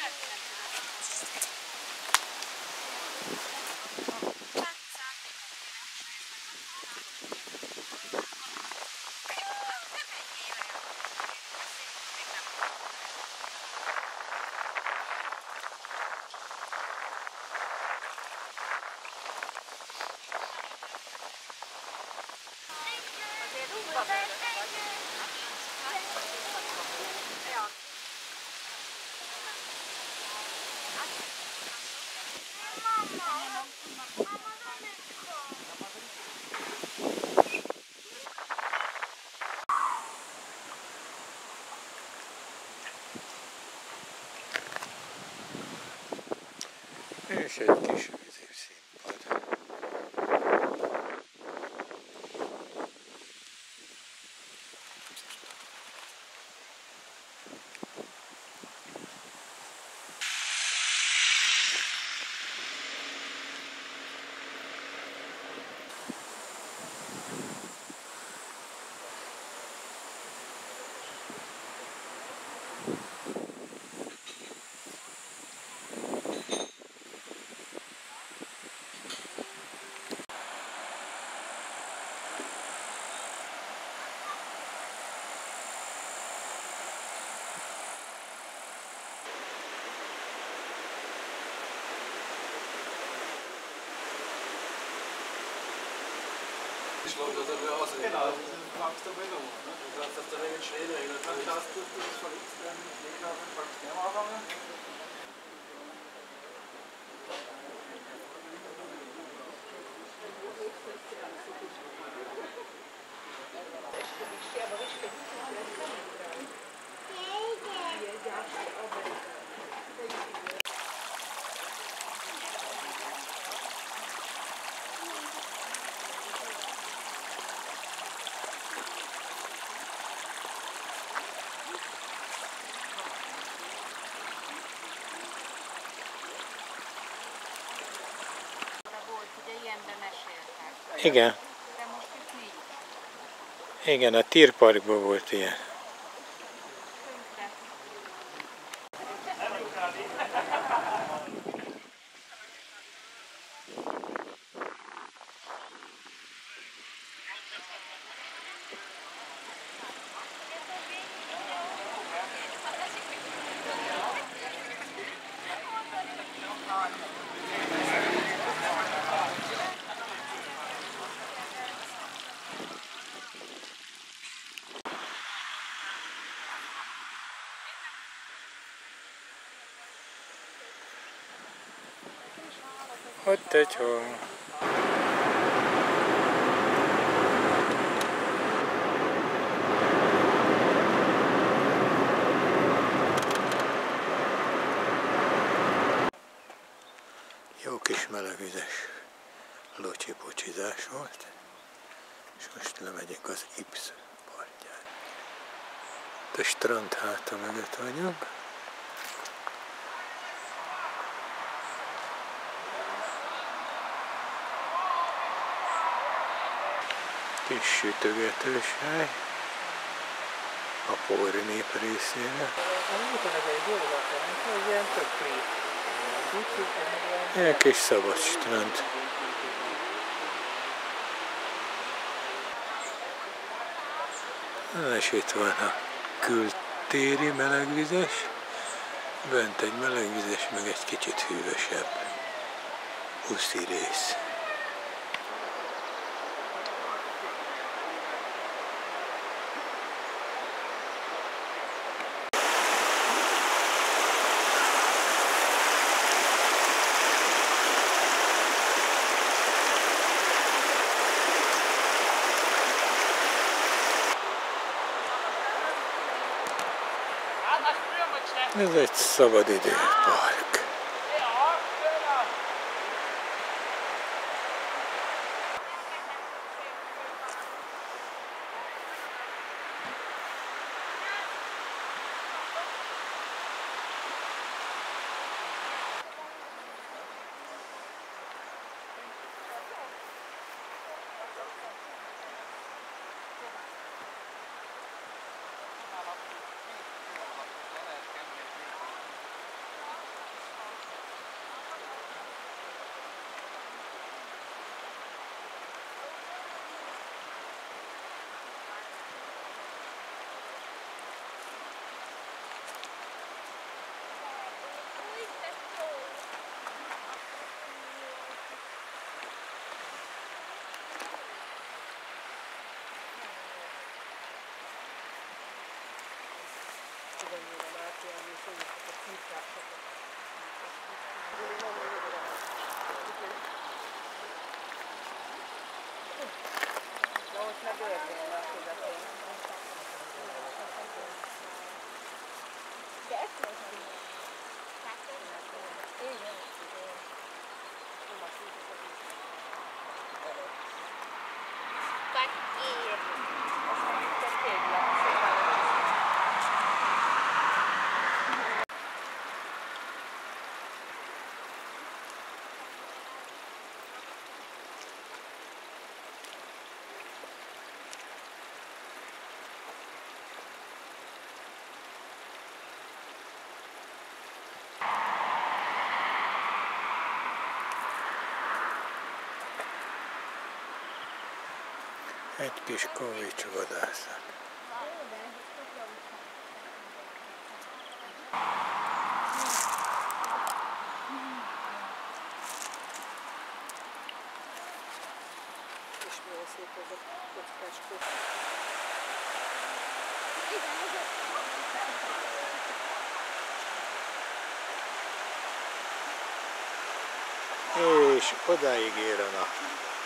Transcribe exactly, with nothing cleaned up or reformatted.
És egy kis vízszínpad. Genau, du packst dabei noch. Du kannst das dann nicht schneller. Dann schaust du, du das verletzt werden, nicht auf den Verkehr anfangen. Igen. De most itt nincs. Igen, a Tírparkban volt ilyen. Ott egy hol. Jó kis melegvizes locsi-pocsizás volt, és most lemegyek az Ips partján. A strand háta mögött vagyunk. Kis sütögetős hely a Póri nép részére. Ilyen kis szabad strand. És itt van a kültéri melegvizes, bent egy melegvizes, meg egy kicsit hűvösebb uszi rész. Ez egy szabadidőpark. De ott meg őrzőn a közepén. De ezt mondom. Igen. Fakír. Aztán itt a tégla, szépen Egy kis kavicsvadászat. és milyen szép ez a kockás kó. És odáig ér a nap.